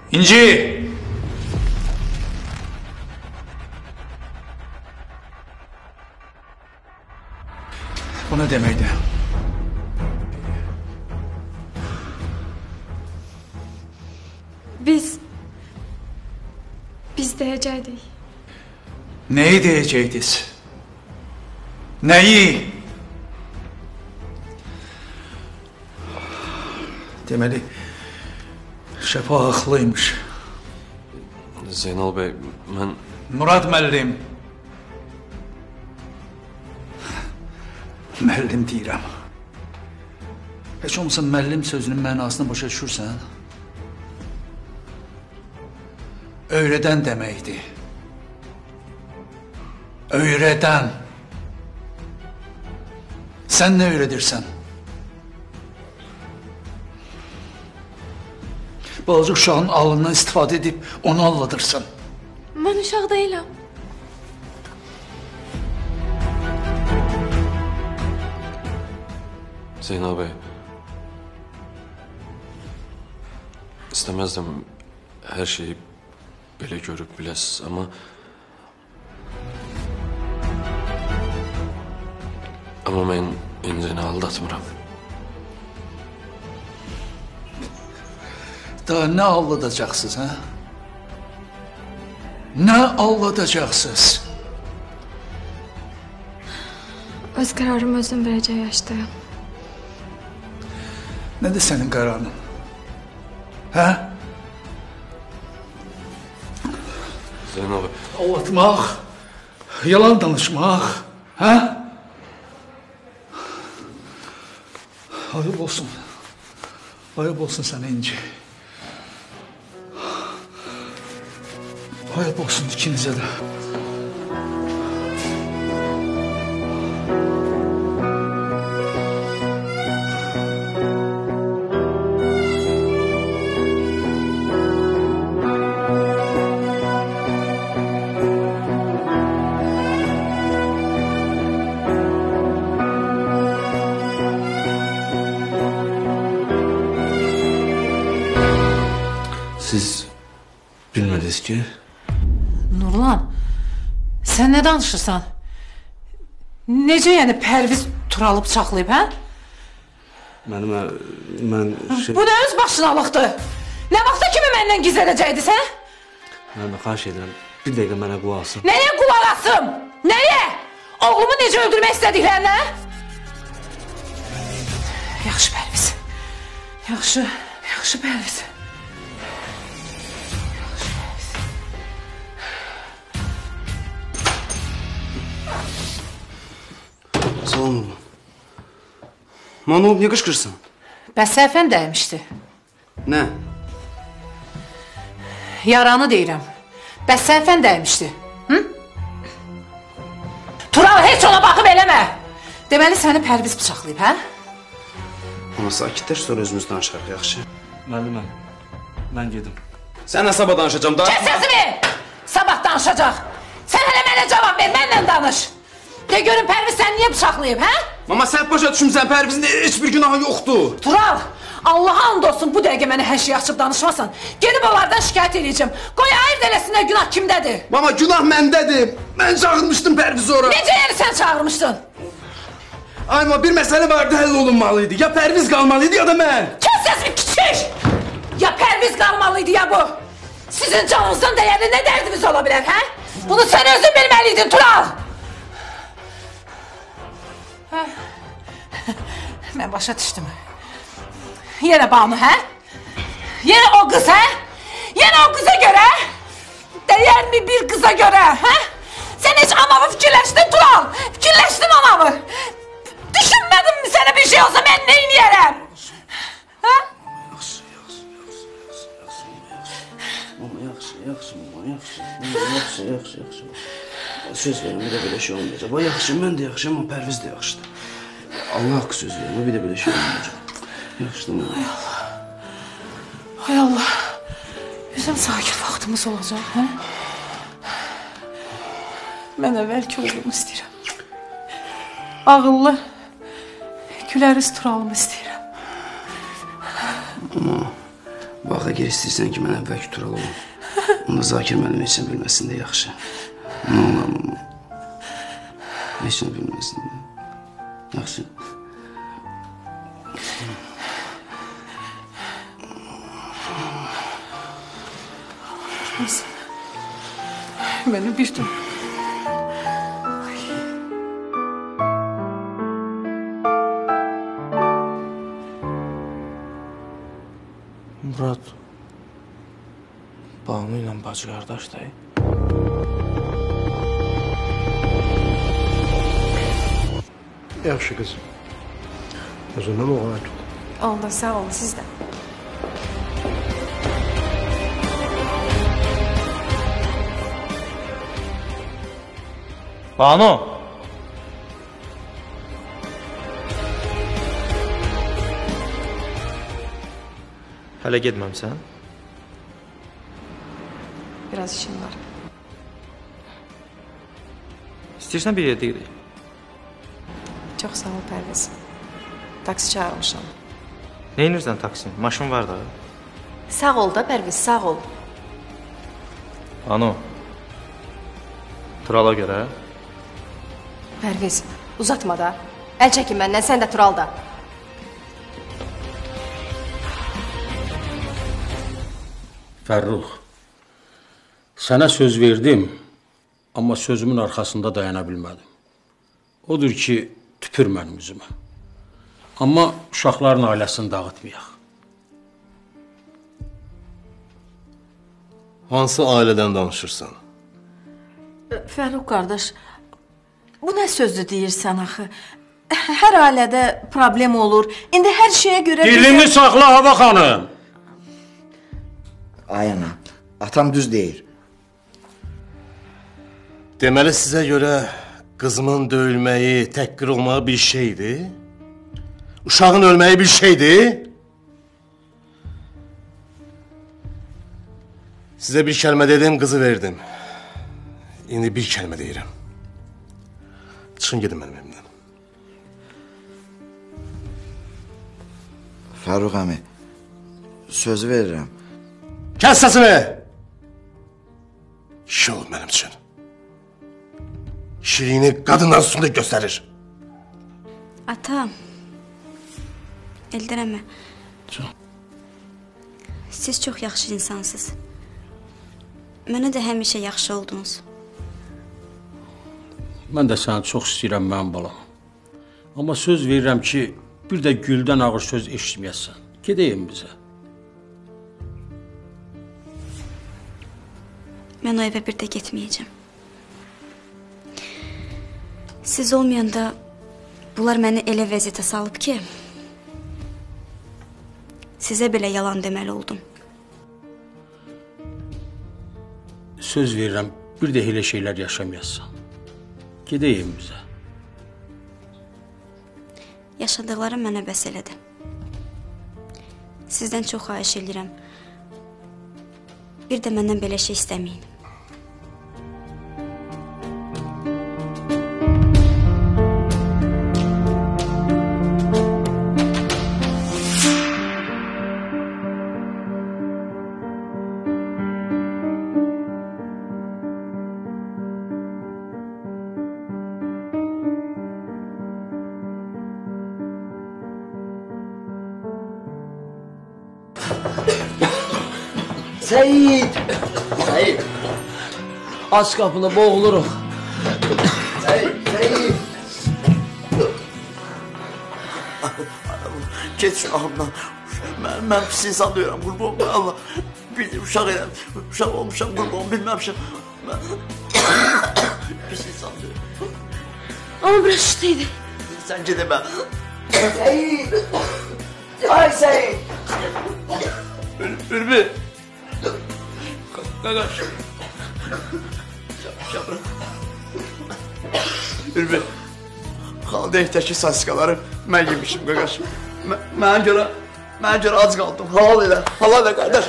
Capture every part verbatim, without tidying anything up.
İnci! Bu ne demekti? Biz... Biz diyecektik. Neyi diyecektiniz? Neyi? Demeli Şəfa haqlıymış. Zeynal bəy, mən... Murad müəllim. Müəllim deyirəm. Heç olmasa müəllim sözünün mənasını başa düşürsən? Öyrədən deməkdir. Öyrədən. Sən nə öyrədirsən? Balaca uşağın alından istifadə edib onu alladırsan. Mən uşaq deyiləm. Zeynal bəy, istəməzdim hər şeyi belə görüb biləsiz, amma... Amma mən İncini aldatmıram. Daha nə alladacaqsınız, hə? Nə alladacaqsınız? Öz qərarımı özüm verəcək yaşdayım. Nədir sənin qərarın? Hə? Zeynal bəy... Aldatmaq, yalan danışmaq, hə? Ayıb olsun. Ayıb olsun sənə İnci. Ayıb olsun ikinizə də. Siz bilmədiniz ki... Nurlan, sən nə danışırsan? Necə yəni Pərviz Turalı bıçaqlayıb, hə? Mənim, mən şey... Bu da öz başınalıqdır. Nə vaxta kimi məndən gizlədəcəkdiniz, hə? Mən xahiş edirəm, bir dəqiqə mənə qulaq asın. Nəyə qulaq asım? Nəyə? Oğlumu necə öldürmək istədiklərinə? Yaxşı Pərviz. Yaxşı, yaxşı Pərviz. Salam oğlum. Mənə olub, niyə qışqırsan? Bəs səhvən dəymişdi. Nə? Yaranı deyirəm. Bəs səhvən dəymişdi. Hı? Tural, heç ona baxıb eləmə. Deməli, səni Pərviz bıçaqlayıb, hə? Amma sakitləş, sonra özümüz danışarıq, yaxşı. Müəlliməm, mən gedim. Sən nə sabah danışacam da? Kes səsimi! Sabah danışacaq. Sən hələ mənə cavab ver, mənlə danış. De görün Pərviz sən niyə bıçaqlayıb, hə? Mama, sən başa düşmüsən, Pərvizin heç bir günahı yoxdur. Tural, Allaha and olsun bu dəqiqə mənə hər şey açıb danışmasan. Gedib onlardan şikayət edəcəm. Qoy ayırt eləsinlər günah kimdədir? Mama, günah məndədir. Mən çağırmışdım Pərvizi ora. Necə yəni sən çağırmışdın? Ay, ma, bir məsələ vardı, həll olunmalıydı. Ya Pərviz qalmalıydı, ya da mən. Kes səsini, kiçik! Ya Pərviz qalmalıydı, ya bu. Sizin canınızdan dəyərli nə dərdimiz ola bilər, hə? Bunu sən özün bilməliydin, Tural! Mən başa düşdüm. Yenə Banu, hə? Yenə o qız, hə? Yenə o qıza görə? Dəyər mi bir qıza görə, hə? Sən heç anamı fikirləşdin, Tural? Fikirləşdin anamı? Düşünmədin mi sənə bir şey olsa mən neyniyərəm? Hə? Yaxşı, yaxşı, yaxşı, yaxşı, yaxşı, yaxşı. Mama, yaxşı, yaxşı, mama, yaxşı. Yaxşı, yaxşı, yaxşı. Söz verim, bir də belə şey olmayacaq. Bax, yaxşı, mən də yaxşı, amma Pərviz də yaxşıdır. Allah haqqı söz verim, bir də belə şey olmayacaq. Yaxşıdır, mama. Ay Allah. Ay Allah. Bizim sakit vaxtımız olacaq, hə? Mən əvvəlki oğlumu istəyirəm. Ağıllı, güləriz Turalımı istəyirəm. Amma Bax, əgər istəyirsən ki, mən əvvəlki Tural olum, onda Zakir mənim heç nə bilməsin də yaxşı. Nə olar, mama? Heç nə bilməsin də. Yaxşı. Beni bir tüm. Murad, Banu ilə bacı qardaş deyil. Yaxşı qızım. Özündən oğlan tut. Oldu, sağ olun, siz de. Banu! Hələ getməmsən? Biraz işim var. İstəyirsən bir yerdə gedək. Çox sağ ol Pərviz. Taksi çağırmışam. Nə inirsən taksin? Maşın var da. Sağ ol da Pərviz, sağ ol. Banu. Turala görə. Pərviz, uzatma da. Əl çəkin məndən, sən də Tural da. Fərrux, sənə söz verdim, amma sözümün arxasında dayana bilmədim. Odur ki, tüpür mənim üzümə. Amma uşaqların ailəsini dağıtmayaq. Hansı ailədən danışırsan? Fərruh qardaş, bu nə sözdür deyirsən axı? Hər ailədə problem olur. İndi hər şeyə görə... Dilini saxla Hava xanım! Ay ana, atam düz deyir. Deməli sizə görə qızımın döyülməyi, təhqir olmağı bir şeydir? Uşağın ölməyi bir şeydir? Sizə bir kəlmə dedim, qızı verdim. İndi bir kəlmə deyirəm. Çıxın gedin mənim evimdən. Fərruh əmi, sözü verirəm. Kəs səsini! Kişi olub mənim üçün. Kişiliyini qadınlar üstündə göstərir. Ata, Eldar əmi, siz çox yaxşı insansınız. Mənə də həmişə yaxşı oldunuz. Mən də səni çox istəyirəm mənim balam. Amma söz verirəm ki, bir də güldən ağır söz eşitməyəsən. Gedəyim bizə. Mən o evə bir də getməyəcəm. Siz olmayanda bunlar məni elə vəziyyətə salıb ki, sizə belə yalan deməli oldum. Söz verirəm, bir də elə şeylər yaşamayasın. Gedəyim bizə. Yaşadıqlarım mənə bəs elədi. Sizdən çox xahiş edirəm. Bir də məndən belə şey istəməyin. Seyid! Seyid! Aç qapını, boğuluruq. Seyid, Seyid! Geç uşağımdan. Mən, mən pis insan deyirəm, qurban Allah. Bir uşaq elə, uşaq olmuşam, qurban bilməmişəm. Mən pis insan deyirəm. Ama biraz işteydi. Sən gedəmə. Seyid! Ay Seyid! Ürbi! Qaqaş. Şabra. Ürbi. Xaldəydəki sasikaları mən yemişim qaqaş. Mənə görə, mənə görə ac qaldım. Halal elə, halal elə qardaş.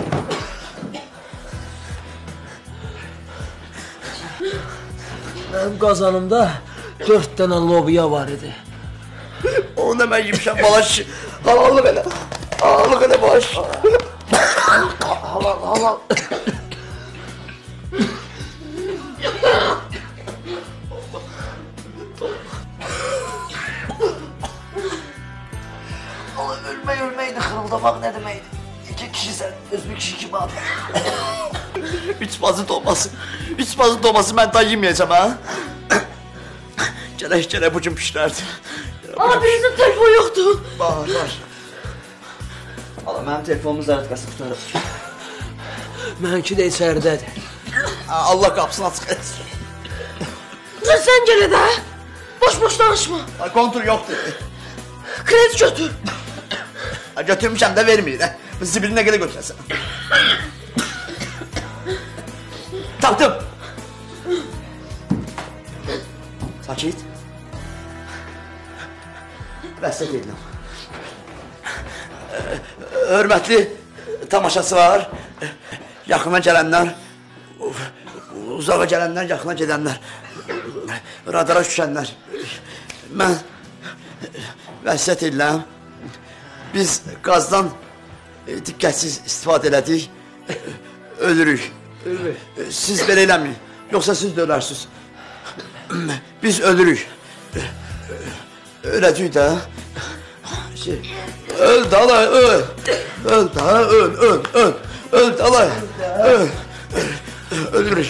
Mənim qazanımda dörd dənə lobiya var idi. Onu da mən yemişəm balaş. Halallıq elə. Halallıq elə balaş. Allah. Allah ölmeyi ölmeydi, kırıldamak ne demeydi? İki kişi sen, öz bir kişi kim abi? Üç bazı dolması, üç bazı dolması ben daha yemeyeceğim ha. Gene gene bucum pişlerdi. Ana birinizin telefonu yoktu. Var var. Allah benim telefonumun zaratkası tutarım. Mənki də içəridədir. Allah kapısını açık etsin. Dur sen gele de. Boş boş danışma. Ha, kontur yok dedi. Kredi götür. Ha, götürmüşəm de vermeyir. Ha. Zibiline göre götürəsən. Tapdım. Sakit. Bəsət edirəm. Hörmətli tamaşası var. Yaxına gələnlər, uzağa gələnlər, yaxına gedənlər, radara düşənlər. Mən vəsiyyət edirəm. Biz qazdan diqqətsiz istifadə elədik, ölürük. Siz belə eləməyin, yoxsa siz də ölərsiniz. Biz ölürük. Öləcəyik də. Şey, öl dala, öl. Öl daha, öl, öl, öl. Öl dala, öl. Ölürük.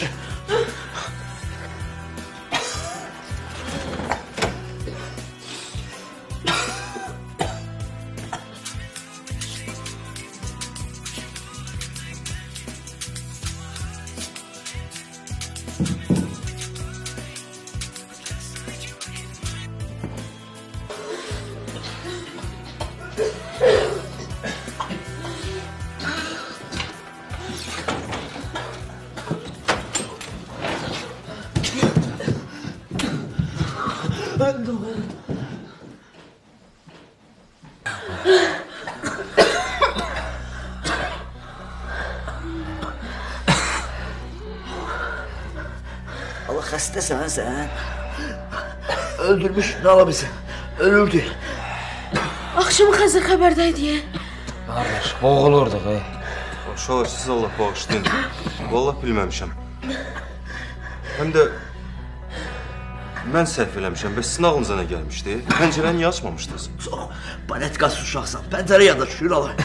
Allah xəstəsən sən. Öldürmüş Nala bizi. Ölürdü. Akşamı xəzər xəbərdəydi. Qardaş, boğulurduq ey. Uşaqlar, siz Allah bağışlayın. Vallahi bilməmişəm. Həm də mən səhv eləmişəm. Bəs sizin ağlınıza nə gəlmişdi? Pəncərəni niyə açmamışdınız? Çox panetkası uşaqsan. Pəncərə yada şükür Allah.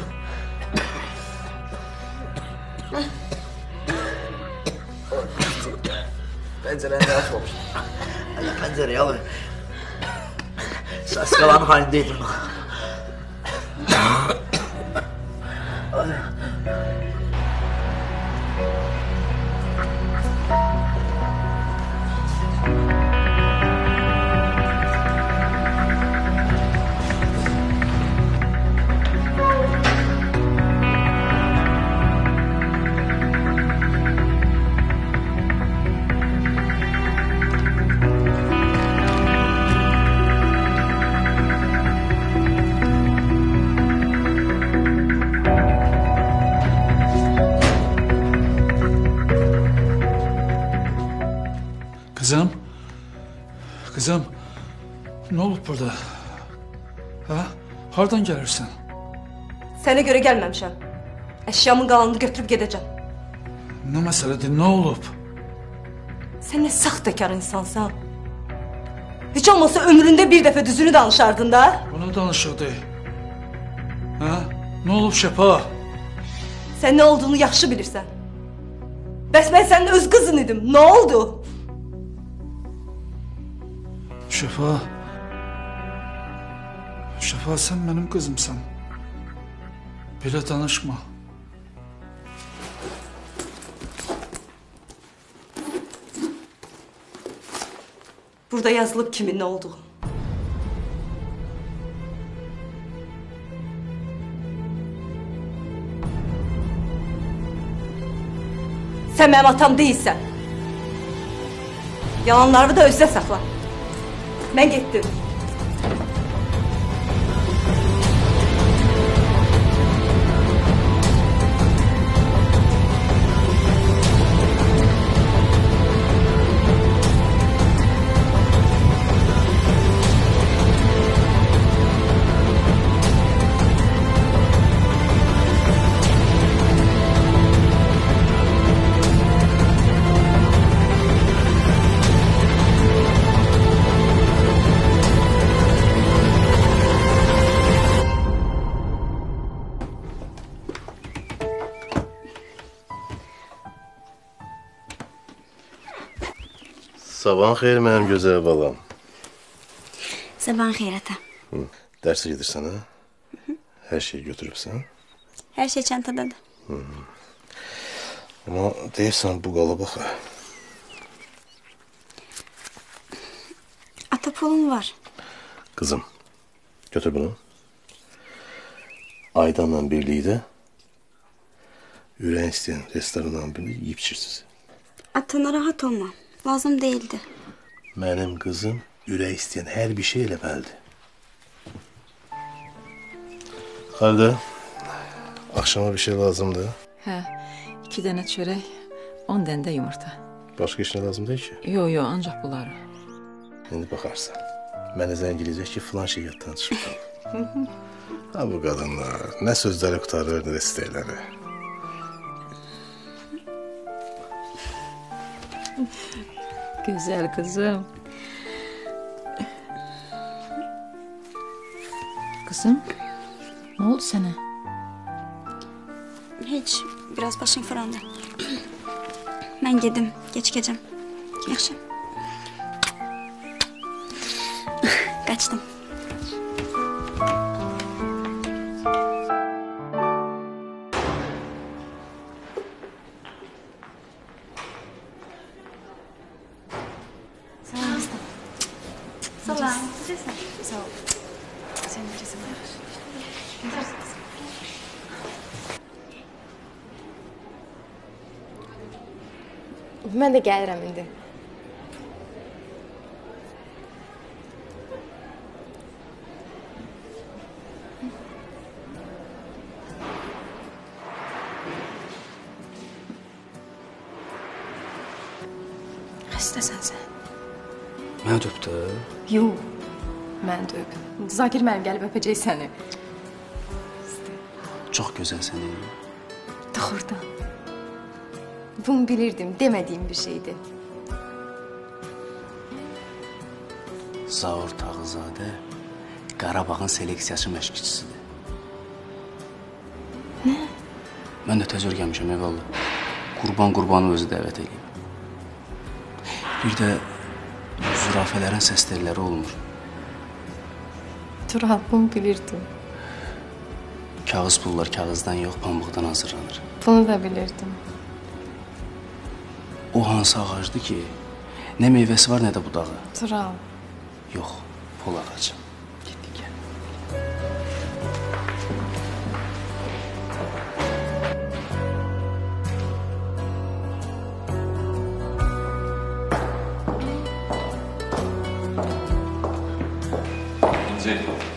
Pəncərəni də açmamışdım. Hələ pəncərəyə alır. Saskalan halindeydim. Kızım. Kızım. Ne olup burada? Ha? Hardan gelirsin? Sənə görə gəlməmişəm. Əşyamın qalanını götürüb gedəcəm. Ne meseledir? Ne olup? Sən nə saxtakar insansan. Heç olmasa ömründə bir dəfə düzünü danışardın da. Buna danışırdı. Ha? Ne olup Şepa? Sən nə olduğunu yaxşı bilirsən. Bəs mən sənin öz qızın idim. Nə oldu? Şefa. Şefa, sen benim kızımsan. Böyle danışma. Burada yazılıb kimin nə olduğu. Sən mənim atam deyilsən. Yalanlarını da özdə saxla. Mən getdim. Sabahın xeyir mənim gözəl balam. Sabahın xeyir ata. Hı. Dərsə gedirsən ha? Hər şeyi götürübsən? Hər şey çantadadır. Hı. Amma deyirsən bu qala bax. Ata pulum var. Kızım, götür bunu. Aydanla birlikdə ürəyin istəyən restorandan birini yiyib içirsiniz. Ata narahat olma. Lazım değildi. Mənim qızım ürək istəyən hər bir şey eləməlidir. Xaldə, axşama bir şey lazımdır. Hə, iki dənə çörək, on dənə də yumurta. Başqa işinə lazım deyil ki? Yo, yo, ancaq bunları. İndi baxarsan. Mənə zəng eləyəcək ki, filan şey yaddan çıxdı. Ha bu qadınlar, nə sözləri qutarır, nə də istəkləri. Güzel kızım. Kızım, ne oldu sana? Hiç. Biraz başım fırlandı. Ben gedim. Geç gecem. Yaxşı. Kaçtım. Salam. Sağ ol. Sen de kesin Mən də gəlirəm indi. Xəstəsən sən. Mən öpdü. Yox, mən də öp. Zakir mənim gəlib öpəcək səni. Çox gözəlsən. Doğrudan. Bunu bilirdim, demədiyim bir şeydi. Zaur Tağızadə Qarabağın seleksiyaçı məşqçisidir. Nə? Mən də tez örgəmişəm, eyvallah. Qurban qurbanı özü dəvət edeyim. Bir də zürafələrin səslərləri olmur. Tural, bunu bilirdim. Kağız pullar kağızdan yox, pambıqdan hazırlanır. Bunu da bilirdim. O hansı ağacdır ki, nə meyvəsi var, nə də budağı? Tural. Yox, pol ağacı. Getdik, gəl. İnci.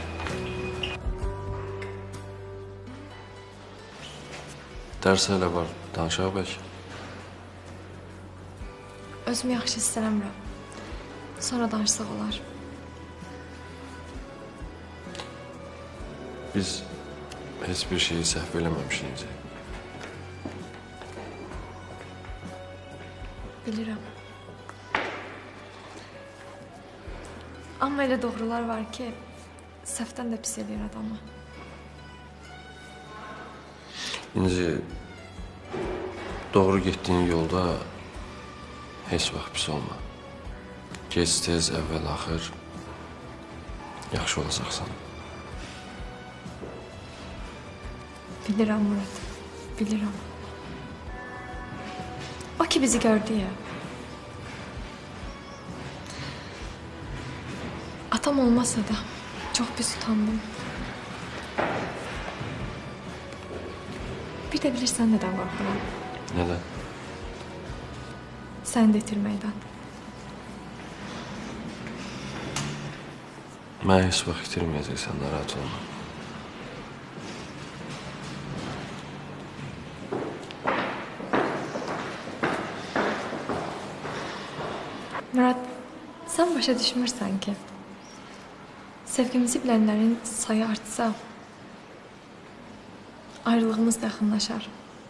Dərs hələ var, danışaq bəlkə. Özümü yaxşı hiss eləmirəm. Sonra danışsaq olar. Biz heç bir şeyi səhv eləməmişik İnci. Bilirəm. Amma elə doğrular var ki, səhvdən də pis eləyir adamı. İnci, doğru getdiyin yolda heç vaxt pis olma. Gec tez, əvvəl, axır yaxşı olacaqsan. Bilirəm Murad, bilirəm. O ki bizi gördü ya. Atam olmasa da çox pis utandım. Bir də bilirsən nədən qorxuram? Nədən? Səni də itirməkdən. Mən heç vaxt itirməyəcəksən, narahat olma. Murad, sən başa düşmürsən ki, sevgimizi bilənlərin sayı artsa, ayrılığımız da yaxınlaşar.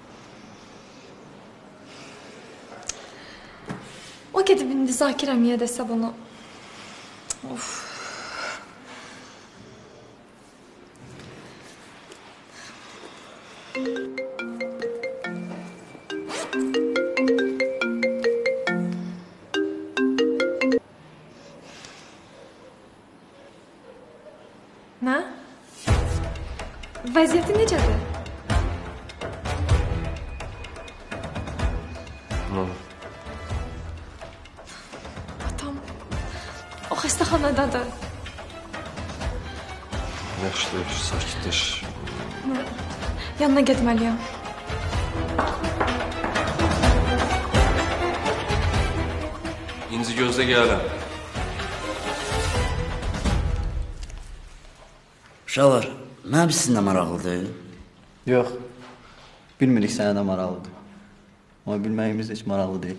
O gedib indi Zakir əmiyə desə bunu... Of. vəziyyəti necədir? Nə olur? Atam o xəstəxanadadır. Yaxşıdır, sakitləş. Yanına getməliyəm. İnci gözlə gələm. Uşaqlar, mənim sizinlə maraqlıdır. Yox, bilmirik sənə də maraqlıdır. Amma bilməyimiz heç maraqlı deyil.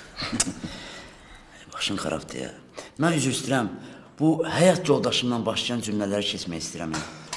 Başın xarabdır ya. Mən üzr istəyirəm, bu həyat yoldaşımdan başlayan cümlələri keçmək istəyirəm.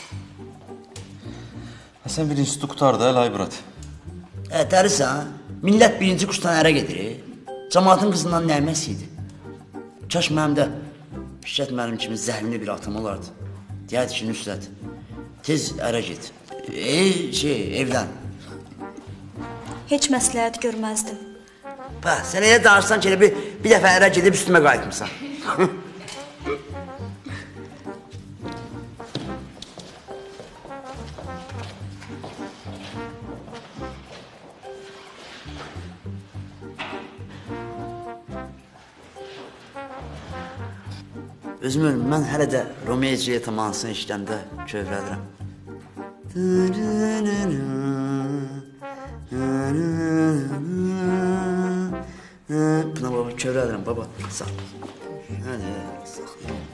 Sən bir institut qutardı, Lay Brat. Ə, dərisən, millət birinci kursdan ərə gedir. Cəmaatın qızından nəyməs idi. Kaş mənim də Şişət mənim kimi zəhmli bir atam olardı. Deyərdi ki, Nüsrət, tez ərə git. E, şey, evlən. Heç məsləhət görməzdim. Bax, sən elə danışsan ki, elə bir, bir dəfə ərə gedib üstümə qayıtmışsan. Özümü, mən hələ də Romeo Julieta mahnısını işləndə kövrəlirəm. Buna baba, kövrəlirəm baba, sağ. Hələ, sağ.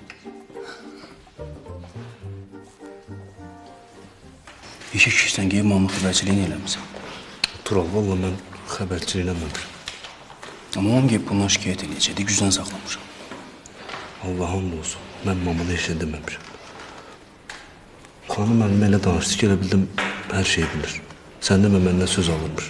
Eşək işdən qeyb Mahmud xəbərçiliyin eləmişsən. Tural, valla mən xəbərçilik eləməmişəm. Amma onun qeyb bundan şikayət eləyəcəkdi, gücdən saxlamışam. Allah hamd olsun, mən mamada heç nə deməmişəm. Xanım mənimlə elə danışdı ki, elə bildim, hər şeyi bilir. Sən demə məndən söz alırmış.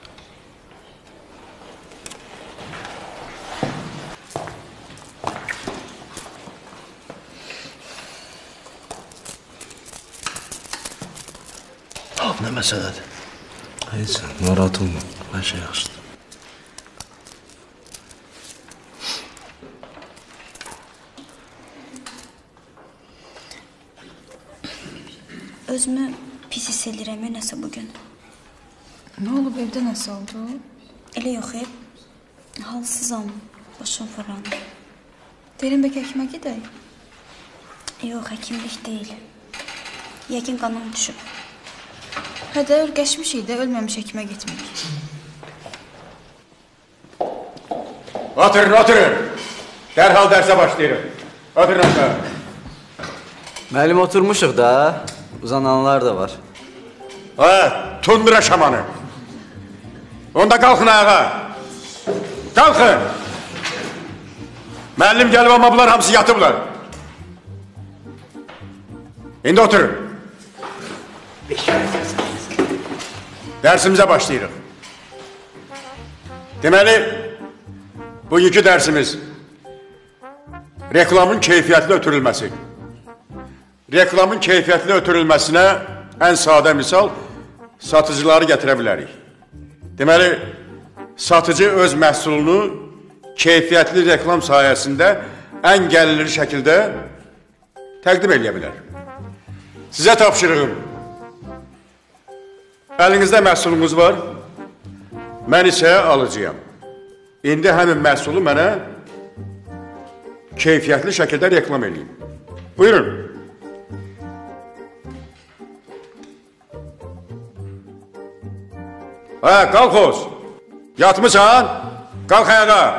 Hop, nə məsələdir? Heç sən, narahat olma, hər şey yaxşıdır. Özümü pis hiss edirəm nəsə bugün. Nə olub, evdə nəsə oldu? Elə yox, ev. Halsızam, başım fırlanır. Deyirəm, bəlkə həkimə gedək? Yox, həkimlik deyil. Yəqin qanım düşüb. Hədə ürgəşmişik də, ölməmiş həkimə getmirik. Oturun, oturun. Dərhal dərsə başlayırım. Oturun aşağı. Müəllim, oturmuşuq da. Uzananlar da var. Ha, tundura şamanı. Onda qalxın ayağa. Qalxın. Müəllim gəlib amma bunlar hamısı yatıblar. İndi oturun. Dərsimizə başlayırıq. Deməli, bugünkü dərsimiz reklamın keyfiyyətli ötürülməsi. Reklamın keyfiyyətli ötürülməsinə ən sadə misal satıcıları gətirə bilərik. Deməli, satıcı öz məhsulunu keyfiyyətli reklam sayəsində ən gəlirli şəkildə təqdim edə bilər. Sizə tapşırığım. Əlinizdə məhsulunuz var, mən isə alıcıyam. İndi həmin məhsulu mənə keyfiyyətli şəkildə reklam edeyim. Buyurun. Hə, qalx oz. Yatmışsan, qalx ayağa.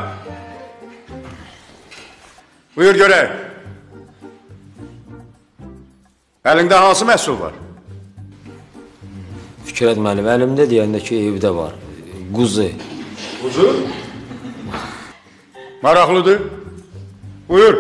Buyur görək. Əlində hansı məhsul var? Fikrət müəllim, əlimdə deyəndə ki, evdə var. Quzu. Quzu? Maraqlıdır. Buyur.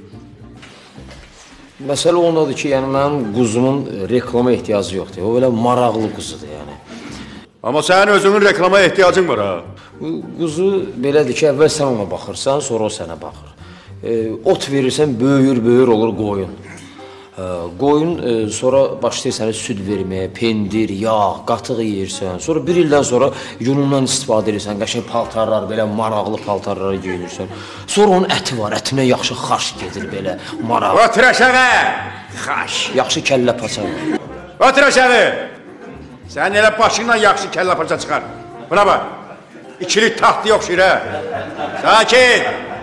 Məsələ ondadır ki, yəni mənim quzumun reklama ehtiyacı yoxdur. O belə maraqlı quzudur, yəni. Amma sənin özünün reklama ehtiyacın var, ha? Quzu belədir ki, əvvəl sən ona baxırsan, sonra o sənə baxır. E, ot verirsən, böyür, böyür olur qoyun. E, qoyun e, sonra başlayır sənə süd verməyə, pendir, yağ, qatıq yeyirsən. Sonra bir ildən sonra yunundan istifadə edirsən, qəşəng paltarlar, belə maraqlı paltarlar geyinirsən. Sonra onun əti var, ətinə yaxşı xaş gedir belə, maraqlı. Otur aşağı! Xaş, yaxşı kəllə paça var. Otur aşağı. Sen elə başından yaxşı kəllə paça çıxar. Buna bax. İkilik taxtı yox şirə. Sakin.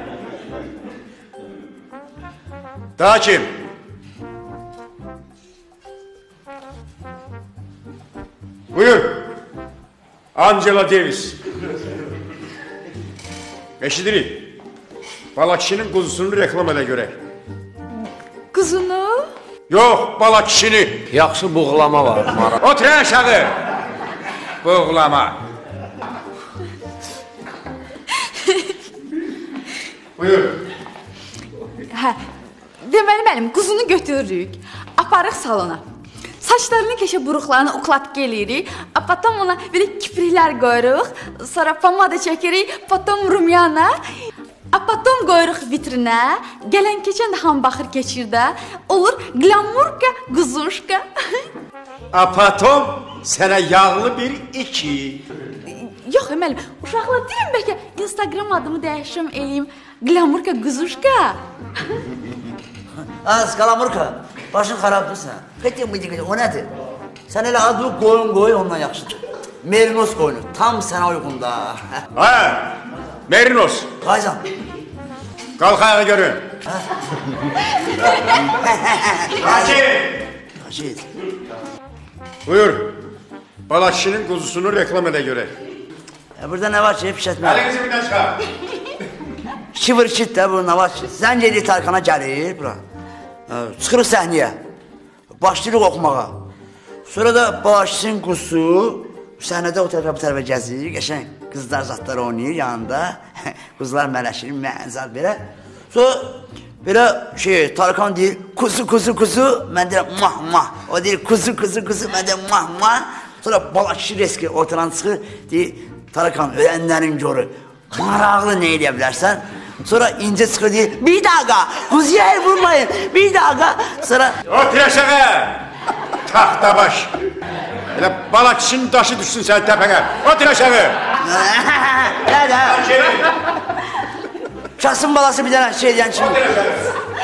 Daha kim? Buyur. Angela Davis. Eşidirik. Bala kişinin quzusunu reklam edə görək. Quzunu? Yox, bala kişini. Yaxşı buğlama var. Otur aşağı. Buğlama. Buyur. Hə, deməli mənim quzunu götürürük, aparıq salona. Saçlarını keşə buruqlarını uklatqı eləyirik, potom ona belə kipriklər qoyuruq, sonra pomada çəkirik, potom rumyana, potom qoyuruq vitrinə, gələn keçən də hamı baxır keçir də, olur glamurka, quzuşka. Apatom sənə yağlı bir iki. Yox, əməlim, uşaqlar deyirəm bəlkə Instagram adımı dəyişim eləyim, glamurka, quzuşka. Az, glamurka, başın xarabdır sən. Qıtı mıydı qıtı, o nədir? Sən elə adlı qoyun qoy, ondan yaxşıdır. Merinos qoyunu, tam sənə uyğunda. Hə, Merinos. Qaycan. Qalx ayağa görün. Hacı. Hacı. Buyur. Bala kişinin quzusunu reklam edə görək. Ya burada nə var ki, pişətmə. Əlinizi birdən çıxar. Şivır şit də bu, nə var ki? Zəng edir Tarkana gəlir bura. Çıxırıq səhniyə. Başlayırıq oxumağa. Sonra da bala kişinin quzusu səhnədə o tərəfə bu tərəfə gəzir. Qəşəng qızlar zatlar oynayır yanında. Qızlar mələşir, mənzal belə. Sonra belə şey, Tarkan deyir, kuzu, kuzu, kuzu. Mən deyirəm, mah, mah. O deyir, kuzu, kuzu, kuzu. Mən deyirəm, mah, mah. Sonra bala kişi reski ortadan çıxır. Deyir, Tarkan, öyrənlərin görü. Maraqlı nə edə bilərsən? Sonra ince çıxır deyir, bir dəqiqə, kuzuya el vurmayın, bir dəqiqə. Sonra... Otur aşağı. Taxta baş. Elə bala kişinin daşı düşsün sən təpəqə. Otur aşağı. Nədə? Kasım balası bir dənə şey deyən kimi. Otur aşağı.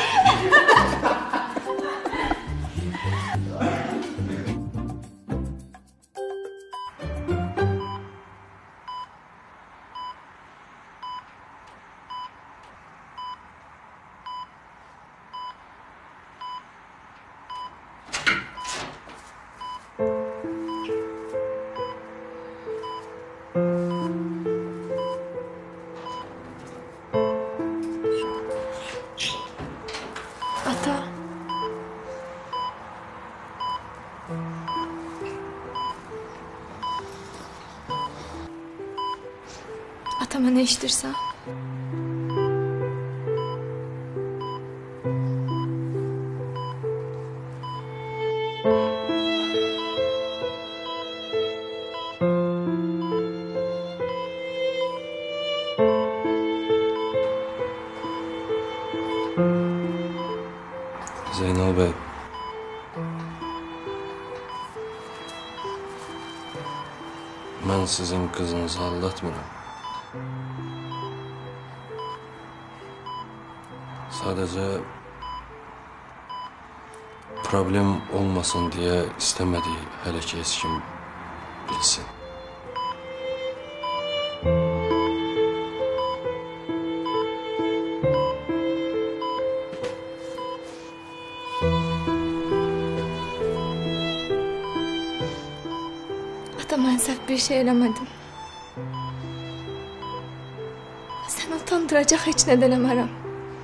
Ata. Ata, mənə eşidirsən? Zeynal bəy, mən sizin qızınızı aldatmıram. Sadəcə problem olmasın deyə istəmədiyi hələ ki heç kim bilsin. Ata, mən səhv bir şey eləmədim. Səni utandıracaq heç nə eləmərəm.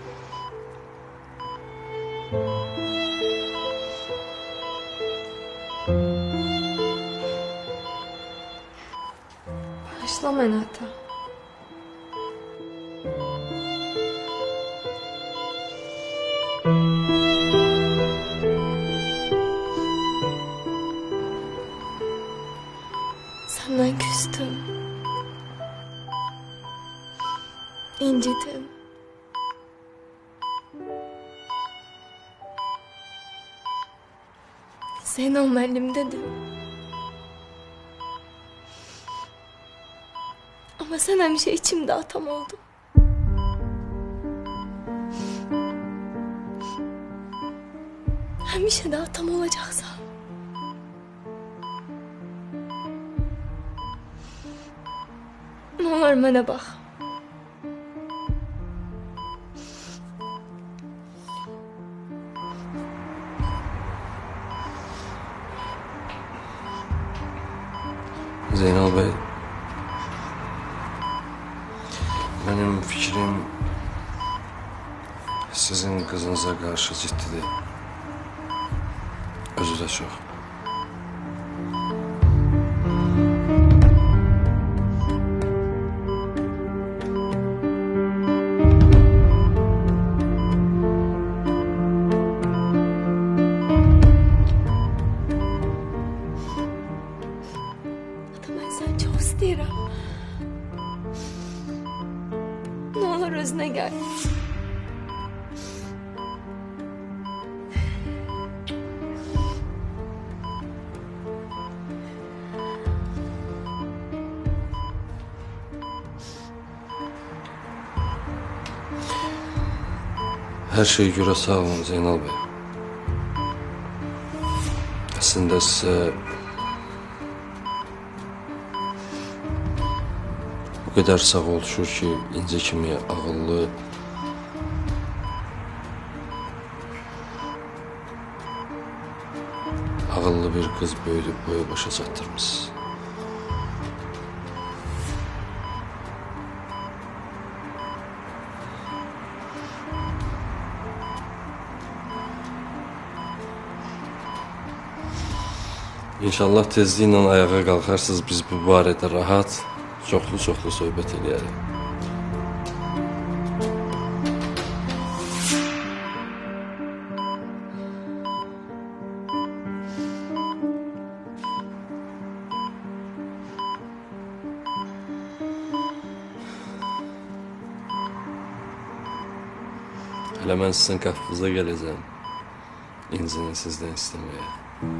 Bağışla məni, ata. Səndən küstüm. İncidim. Zeynal müəllimdədir. Amma sən həmişə içimdə atam oldun. Həmişə də atam olacaqsan. Nə olar mənə bax. Zeynal bəy, mənim fikrim sizin qızınıza qarşı ciddidir. Özü də çox. Mən səni çox istəyirəm. Nə olur özünə gəl. Hər şeyə görə sağ olun Zeynal bəy. Əslində sizə o qədər sağ oluşur ki, incə kimi ağıllı, ağıllı bir qız böyüdüb boya başa çatdırmışsınız. İnşallah tezliklə ayağa qalxarsınız, biz bu barədə rahat, çoxlu-çoxlu söhbət edərik. Hələ mən sizin qapınıza gələcəm, İncini sizdən istəməyə.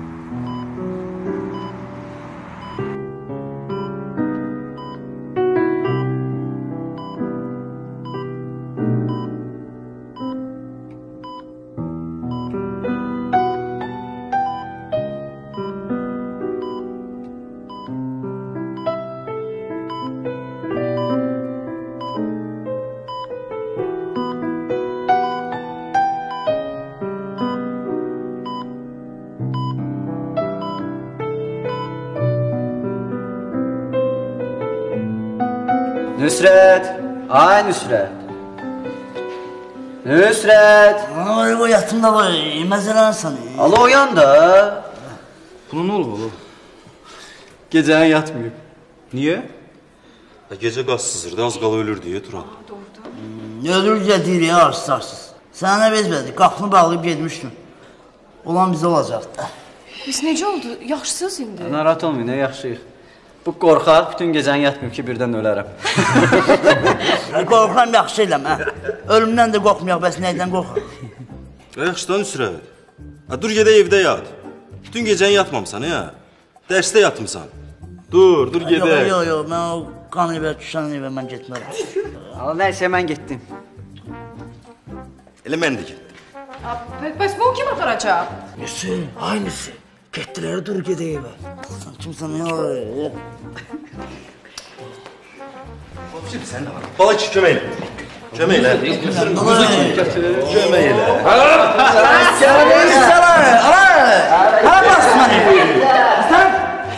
Nüsrət! Ay Nüsrət! Nüsrət! Ay, o yatım da var, məsələn səni. Allah oyan da. Buna nə olub oğlum? Gecəni yatmayıb. Niyə? Gecə qaz sızırdı, az qala ölür deyə Turan. Ölür deyir ya, arsız-arsız. Sənə bezmədi, qapını bağlayıb getmişdin. Olan bizə olacaqdı. Biz necə oldu? Yaxşısınız indi? Narahat olmayın, nə yaxşıyıq. Bu qorxaq, bütün gecəni yatmayıb ki, birdən ölərəm. Qorxam yaxşı eləm, hə? Ölümdən də qorxmayaq, bəs nəydən qorxaq? Yaxşı da Nüsrət. Dur gedək evdə yat. Bütün gecəni yatmamısan, ya? Dərsdə yatmısan. Dur, dur gedək. Yox, yox, yox, mən o qan evə, düşən evə mən getmərəm. Allah nəysə, mən getdim. Elə mən də getdim. Bəs bu kim aparacaq? Nüsü, aynısı. Getdilər, dur gedək evə. Sən kimsən, ya? Babacım, sən də var. Bala ki, kömək elə. Kömək elə. Quzu kimi gətir. Kömək elə. Hala bastı məni. Sən?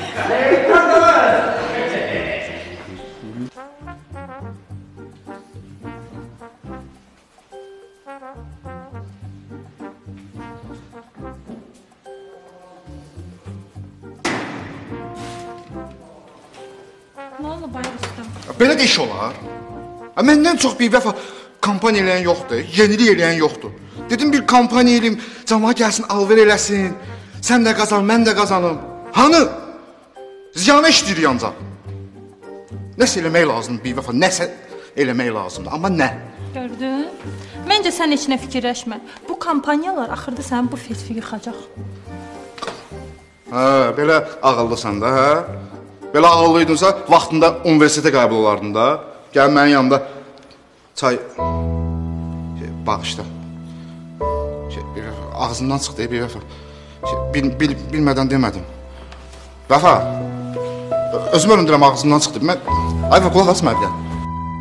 Nə oldu bayaq usta? Belə də iş olar. Məndən çox bir vəfa kampaniya eləyən yoxdur, yenilik eləyən yoxdur. Dedim bir kampaniya eləyim, cəmaət gəlsin, alver eləsin. Sən də qazan, mən də qazanım. Hanı? Ziyanı işləyir ancaq. Nəsə eləmək lazımdır bir vəfa, nəsə eləmək lazımdır. Amma nə? Gördün? Məncə sən heç nə fikirləşmə. Bu kampaniyalar axırda sənin bu fetvi yıxacaq. Hə, belə ağıllısan da, hə? Belə ağıllıydınsa, vaxtında universitetə qəbul olardın da. Gəl mənim yanımda çay bağışla. Ağzımdan çıxdı bir vəfa. Bil, bil, bilmədən demədim. Vəfa, Özümü öldürəm ağzımdan çıxdı. Mən Ayva qulaq asma bir də.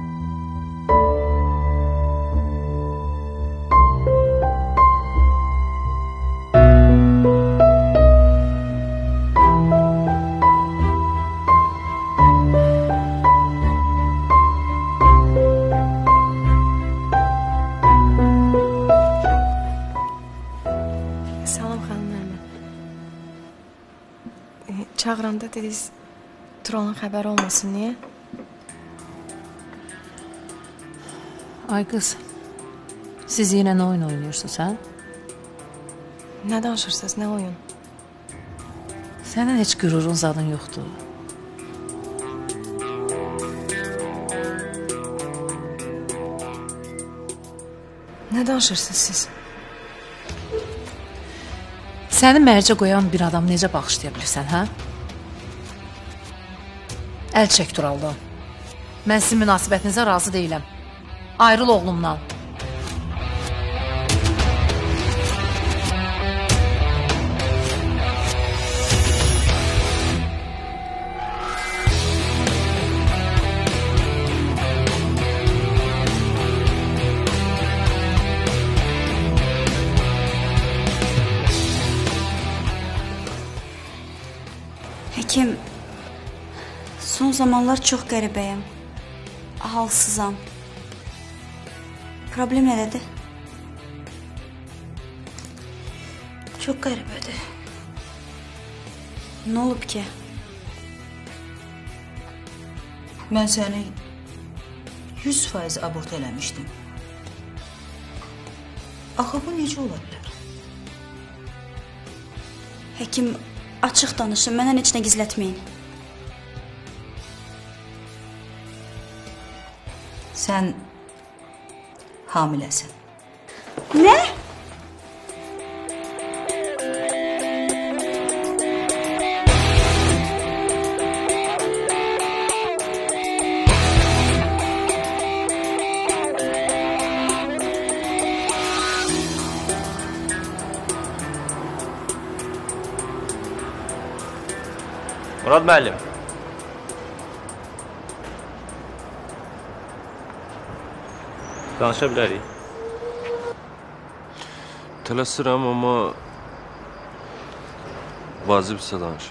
Salam xanım Nərmin. E, Çağıranda dediniz Turanın xəbəri olmasın, niyə? Ay qız, siz yenə nə oyun oynuyorsunuz, hə? Nə danışırsınız, nə oyun? Sənin heç qürurun zadın yoxdur. Nə danışırsınız siz? Səni mərcə qoyan bir adam necə bağışlaya bilirsən, hə? Əl çək Turaldan. Mən sizin münasibətinizə razı deyiləm. Ayrıl oğlumdan. Həkim, son zamanlar çox qəribəyəm. Halsızam. Problem nədədir? Çox qəribədir. Nə olub ki? Mən səni yüz faiz abort eləmişdim. Axı bu necə ola bilər? Həkim, açıq danışın, məndən heç nə gizlətməyin. Sən hamiləsən. Nə? Murad müəllim. Danışa bilərik. Tələsirəm, amma vacibsə danış.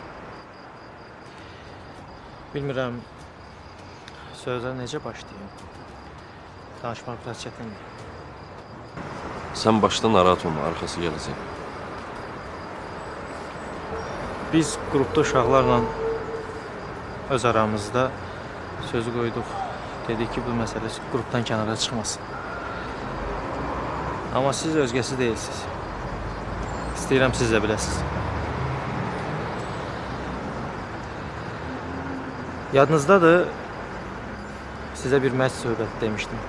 Bilmirəm, sözə necə başlayayım. Danışmaq biraz çətindir. Sən başda narahat olma, arxası gələcək. Biz qrupda uşaqlarla öz aramızda sözü qoyduq. Dedik ki, bu məsələ qrupdan kənara çıxmasın. Amma siz özgəsi deyilsiniz. İstəyirəm siz də biləsiniz. Yadınızdadır, sizə bir məhz söhbət demişdim.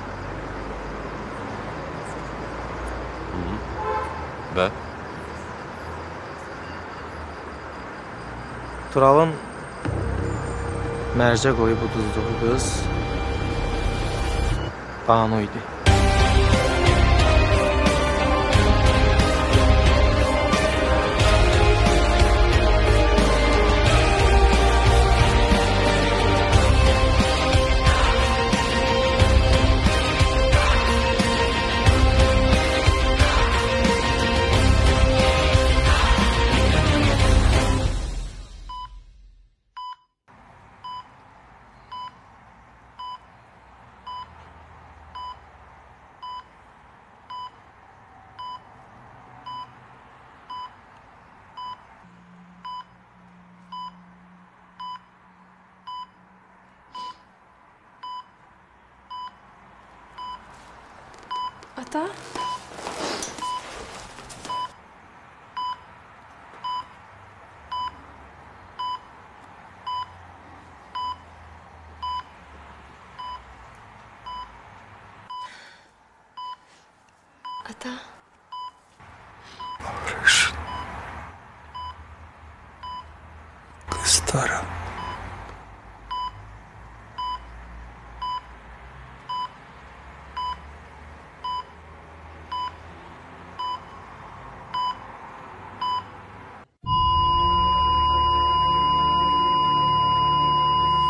Və? Turalın mərcə qoyub uduzduğu qız Banu idi. Ata? Ata? Barış. Kızlarım.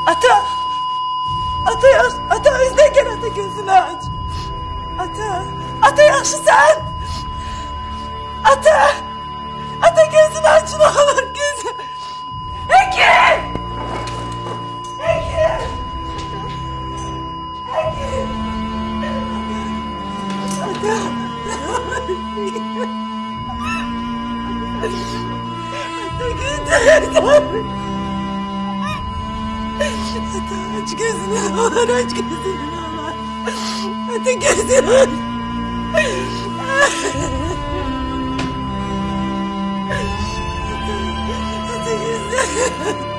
Ata! Ata yaş, ata özüne gel ata gözünü aç. Ata, ata yaxşısan. Ata! Ata gözünü aç ne olur gözü. Ekin! Ekin! Ekin! Ata! Ata gözünü aç. Ata aç gözünü ne olur aç gözünü ne olur. Ata gözünü aç. Ata gözünü aç.